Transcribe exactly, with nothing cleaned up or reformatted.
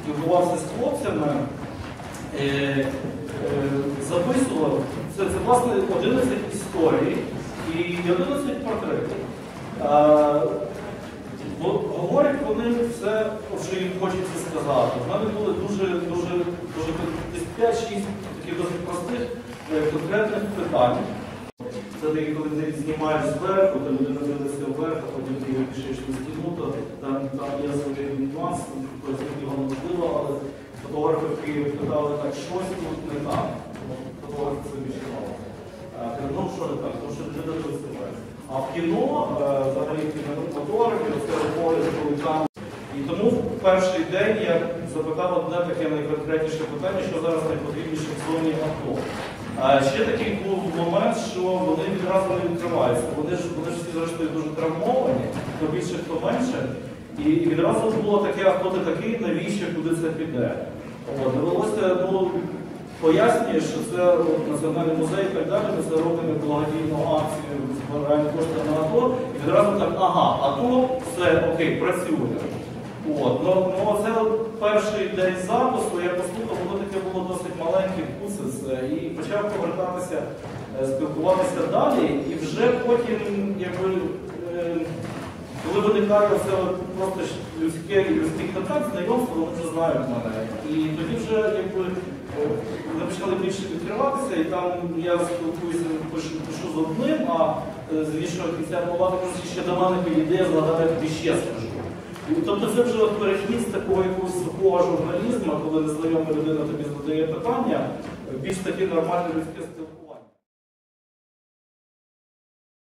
спілкувався з хлопцями, е, е, записував, це, це власне одинадцять історій і одинадцять портретів. Е, бо говорять вони все, що їм хочеться сказати. У мене були дуже, дуже, дуже п'ять-шість таких досить простих, конкретних питань. Це такі, коли ти знімаєш зверху, то людина дивиться вверх, а потім ти пишеш на стіну, то там, там є свої нюанси, його не можливо, але фотографи в Києві питали, так, щось тут не так. Фотографи це більше мало. Ну, що не так, тому що людина дивиться вверх. А в кіно, взагалі, кінематографі, це погляд, коли там. І тому в перший день я запитав одне таке найконкретніше питання, що зараз найпотрібніше в зоні АТО. А ще такий був момент, що вони відразу не відкриваються. Вони ж, вони ж всі зрештою дуже травмовані, хто більше, хто менше. І, і відразу було таке, а хто ти такий, навіщо, куди це піде. От, довелося, ну, пояснює, що це от, Національний музей і так далі, ми це робимо благодійну акцію, збираємо кошти на АТО. І відразу так, ага, АТО, все, окей, працює. От, ну, ну, це от перший день запуску, я послухав, воно таке було досить маленьке, вкусице, і почав повертатися, спілкуватися далі, і вже потім, якби, коли виникає це просто людське, людський контакт, знайомство, вони вже знають мене. І тоді вже, якби, вони почали більше відкриватися, і там я спілкуюся, пишу, пишу з одним, а з іншого кінця мова, ще до мене підійде, я згадаю, я тобі ще скажу. Тобто це вже перехід з такого якогось сухого журналізму, коли незнайома людина тобі задає питання, більш таке нормальне людське спілкування.